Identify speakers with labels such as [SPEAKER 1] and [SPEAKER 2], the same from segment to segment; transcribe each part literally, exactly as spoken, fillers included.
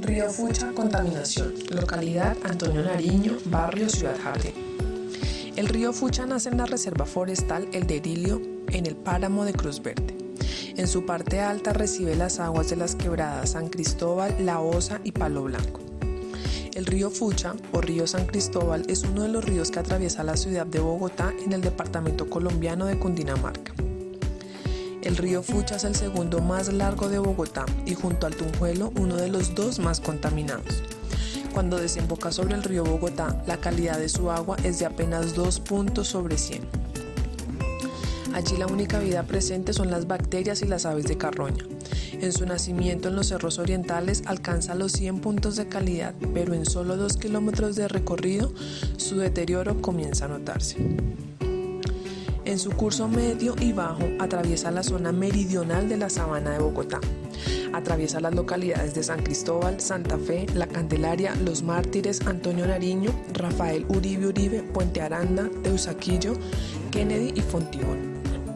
[SPEAKER 1] Río Fucha, contaminación. Localidad Antonio Nariño, barrio Ciudad Jardín. El río Fucha nace en la reserva forestal El Derilio, en el páramo de Cruz Verde. En su parte alta recibe las aguas de las quebradas San Cristóbal, La Osa y Palo Blanco. El río Fucha, o río San Cristóbal, es uno de los ríos que atraviesa la ciudad de Bogotá en el departamento colombiano de Cundinamarca. El río Fucha es el segundo más largo de Bogotá y junto al Tunjuelo uno de los dos más contaminados. Cuando desemboca sobre el río Bogotá, la calidad de su agua es de apenas dos puntos sobre cien. Allí la única vida presente son las bacterias y las aves de carroña. En su nacimiento en los cerros orientales alcanza los cien puntos de calidad, pero en solo dos kilómetros de recorrido su deterioro comienza a notarse. En su curso medio y bajo atraviesa la zona meridional de la Sabana de Bogotá. Atraviesa las localidades de San Cristóbal, Santa Fe, La Candelaria, Los Mártires, Antonio Nariño, Rafael Uribe Uribe, Puente Aranda, Teusaquillo, Kennedy y Fontibón.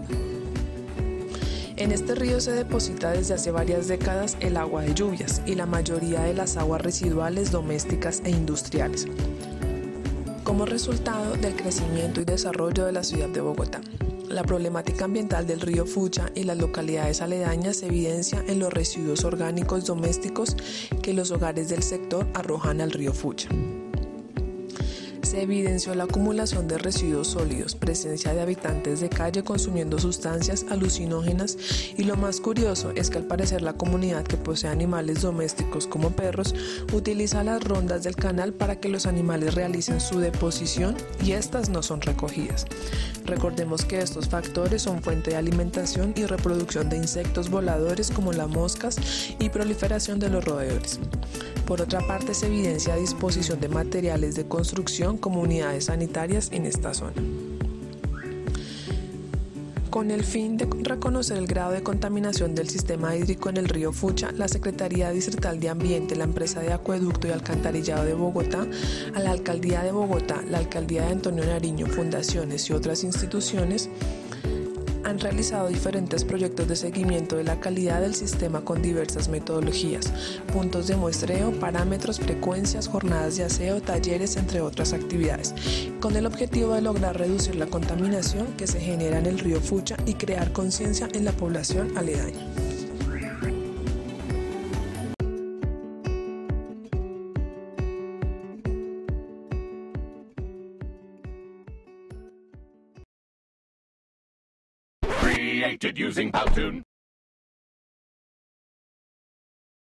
[SPEAKER 1] En este río se deposita desde hace varias décadas el agua de lluvias y la mayoría de las aguas residuales domésticas e industriales, como resultado del crecimiento y desarrollo de la ciudad de Bogotá. La problemática ambiental del río Fucha y las localidades aledañas se evidencia en los residuos orgánicos domésticos que los hogares del sector arrojan al río Fucha. Se evidenció la acumulación de residuos sólidos, presencia de habitantes de calle consumiendo sustancias alucinógenas y lo más curioso es que al parecer la comunidad que posee animales domésticos como perros utiliza las rondas del canal para que los animales realicen su deposición y estas no son recogidas. Recordemos que estos factores son fuente de alimentación y reproducción de insectos voladores como las moscas y proliferación de los roedores. Por otra parte, se evidencia disposición de materiales de construcción como unidades sanitarias en esta zona. Con el fin de reconocer el grado de contaminación del sistema hídrico en el río Fucha, la Secretaría Distrital de Ambiente, la empresa de Acueducto y Alcantarillado de Bogotá, a la Alcaldía de Bogotá, la Alcaldía de Antonio Nariño, fundaciones y otras instituciones han realizado diferentes proyectos de seguimiento de la calidad del sistema con diversas metodologías, puntos de muestreo, parámetros, frecuencias, jornadas de aseo, talleres, entre otras actividades, con el objetivo de lograr reducir la contaminación que se genera en el río Fucha y crear conciencia en la población aledaña.
[SPEAKER 2] Created using Powtoon.